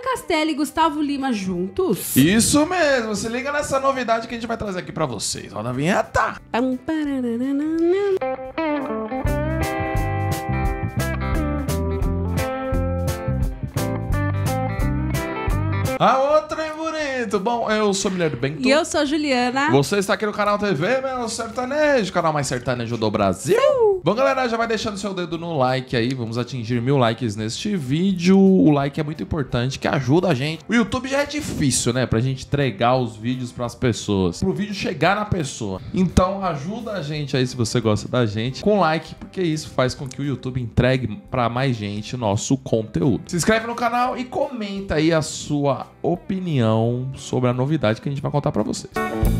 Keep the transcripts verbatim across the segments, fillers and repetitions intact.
Castela e Gustavo Lima juntos? Isso mesmo, se liga nessa novidade que a gente vai trazer aqui pra vocês. Roda a vinheta. A outra é bonito. Bom, eu sou o Milher Bento. E eu sou a Juliana. Você está aqui no canal T V, meu sertanejo, canal mais sertanejo do Brasil. Uh! Bom, galera, já vai deixando seu dedo no like aí. Vamos atingir mil likes neste vídeo. O like é muito importante, que ajuda a gente. O YouTube já é difícil, né? Pra gente entregar os vídeos pras pessoas. Pro vídeo chegar na pessoa. Então, ajuda a gente aí, se você gosta da gente, com like, porque isso faz com que o YouTube entregue pra mais gente o nosso conteúdo. Se inscreve no canal e comenta aí a sua opinião sobre a novidade que a gente vai contar pra vocês.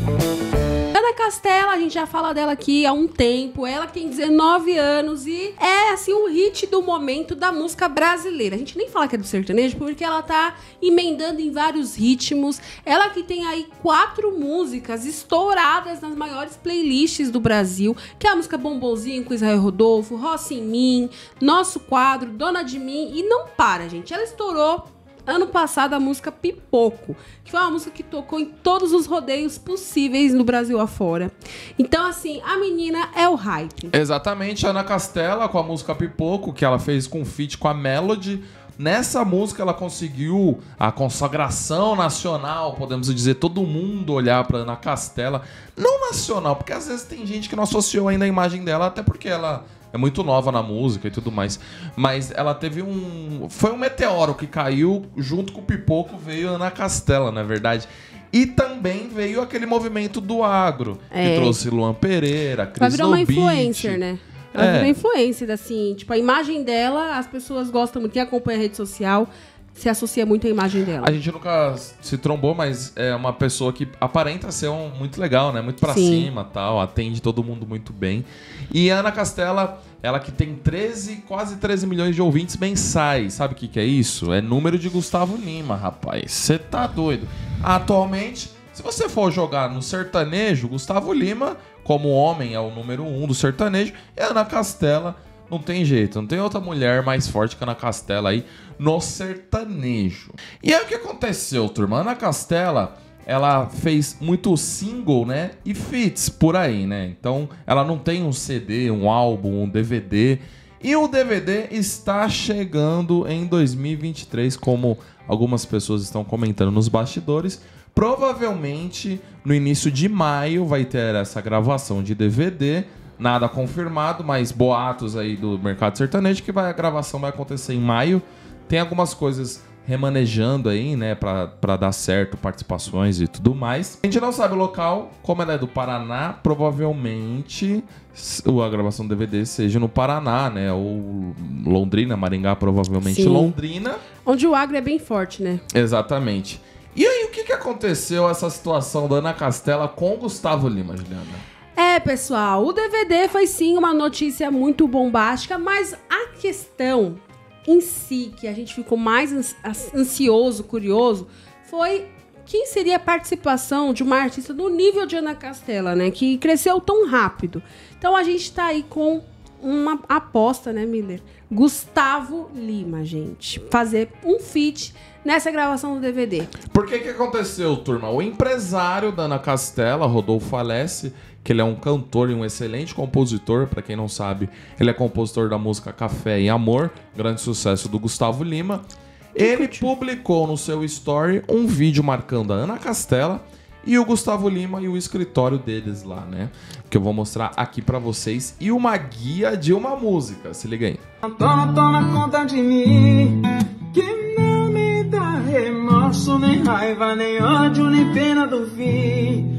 Ana Castela, a gente já fala dela aqui há um tempo. Ela tem dezenove anos e é assim um hit do momento da música brasileira. A gente nem fala que é do sertanejo porque ela tá emendando em vários ritmos. Ela que tem aí quatro músicas estouradas nas maiores playlists do Brasil, que é a música Bombonzinho com Israel Rodolfo, Roça em Mim, Nosso Quadro, Dona de Mim, e não para, gente. Ela estourou ano passado a música Pipoco, que foi uma música que tocou em todos os rodeios possíveis no Brasil afora. Então, assim, a menina é o hype. Exatamente, Ana Castela com a música Pipoco, que ela fez com feat com a Melody. Nessa música ela conseguiu a consagração nacional, podemos dizer, todo mundo olhar pra Ana Castela. Não nacional, porque às vezes tem gente que não associou ainda a imagem dela, até porque ela é muito nova na música e tudo mais. Mas ela teve um... Foi um meteoro que caiu, junto com o Pipoco veio a Ana Castela, na verdade. E também veio aquele movimento do agro, é, que trouxe Luan Pereira, Cris Vai virar uma Nobit. influencer, né? Ela É. virou influencer, assim, tipo, a imagem dela, as pessoas gostam muito, quem acompanha a rede social se associa muito à imagem dela. A gente nunca se trombou, mas é uma pessoa que aparenta ser um, muito legal, né? Muito pra Sim. cima, tal, atende todo mundo muito bem. E a Ana Castela, ela que tem treze, quase treze milhões de ouvintes mensais. Sabe o que que é isso? É número de Gustavo Lima, rapaz. Você tá doido. Atualmente, se você for jogar no sertanejo, Gustavo Lima, como homem, é o número um do sertanejo, e a Ana Castela, não tem jeito, não tem outra mulher mais forte que a Ana Castela aí no sertanejo. E aí o que aconteceu, turma? A Ana Castela, ela fez muito single, né? E feats por aí, né? Então, ela não tem um C D, um álbum, um D V D. E o D V D está chegando em dois mil e vinte e três, como algumas pessoas estão comentando nos bastidores. Provavelmente, no início de maio, vai ter essa gravação de D V D. Nada confirmado, mas boatos aí do mercado sertanejo que vai, a gravação vai acontecer em maio. Tem algumas coisas remanejando aí, né, pra, pra dar certo, participações e tudo mais. A gente não sabe o local, como ela é do Paraná, provavelmente a gravação do D V D seja no Paraná, né, ou Londrina, Maringá, provavelmente. Sim. Londrina. Onde o agro é bem forte, né? Exatamente. E aí, o que que aconteceu essa situação da Ana Castela com Gustavo Lima, Juliana? É, pessoal, o D V D foi sim uma notícia muito bombástica, mas a questão em si, que a gente ficou mais ansioso, curioso, foi quem seria a participação de uma artista do nível de Ana Castela, né? Que cresceu tão rápido. Então a gente tá aí com uma aposta, né, Miller? Gustavo Lima, gente. Fazer um feat nessa gravação do D V D. Por que que aconteceu, turma? O empresário da Ana Castela, Rodolfo Alessi, que ele é um cantor e um excelente compositor, pra quem não sabe, ele é compositor da música Café e Amor, grande sucesso do Gustavo Lima. Ele publicou no seu story um vídeo marcando a Ana Castela e o Gustavo Lima e o escritório deles lá, né? Que eu vou mostrar aqui pra vocês. E uma guia de uma música, se liga aí. Toma, toma conta de mim, que não me dá remorso, nem raiva, nem ódio, nem pena do fim.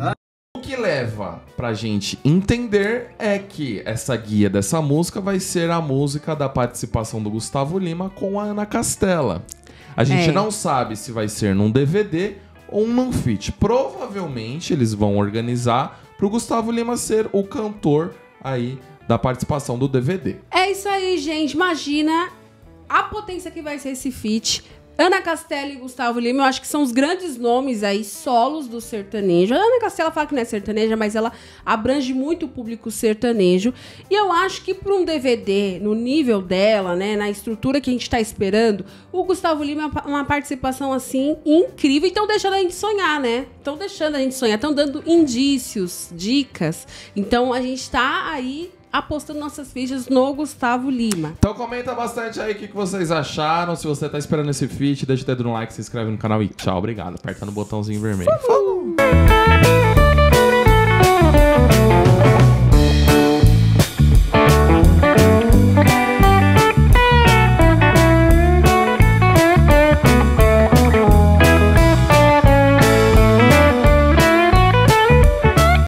O que leva pra gente entender é que essa guia dessa música vai ser a música da participação do Gustavo Lima com a Ana Castela. A gente É. não sabe se vai ser num D V D ou num feat. Provavelmente eles vão organizar pro Gustavo Lima ser o cantor aí da participação do D V D. É isso aí, gente. Imagina a potência que vai ser esse feat. Ana Castela e Gustavo Lima, eu acho que são os grandes nomes aí, solos do sertanejo. A Ana Castela fala que não é sertaneja, mas ela abrange muito o público sertanejo. E eu acho que para um D V D, no nível dela, né, na estrutura que a gente tá esperando, o Gustavo Lima é uma participação, assim, incrível. E estão deixando a gente sonhar, né? Estão deixando a gente sonhar, estão dando indícios, dicas. Então, a gente tá aí apostando nossas fichas no Gustavo Lima. Então comenta bastante aí o que, que vocês acharam. Se você tá esperando esse feat, deixa o dedo no like, se inscreve no canal e tchau, obrigado. Aperta no botãozinho vermelho. Falou!